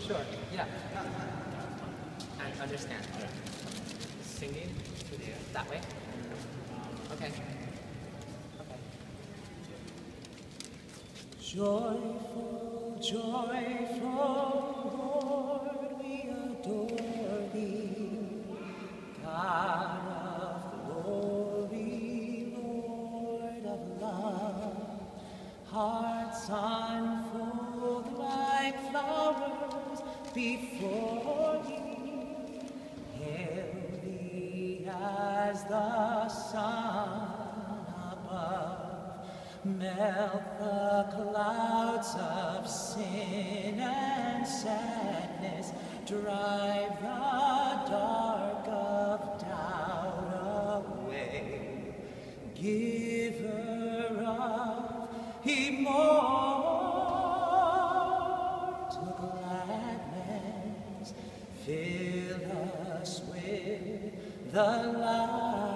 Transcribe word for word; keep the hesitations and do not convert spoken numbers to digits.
Sure, yeah. I understand. Singing that way? Okay. Okay. Joyful, joyful Lord, we adore thee, God of glory, Lord of love. Hearts unfold like flowers before thee, hail thee as the sun above, melt the clouds of sin and sadness, drive the dark of doubt away, giver of immortal gladness, fill us with the light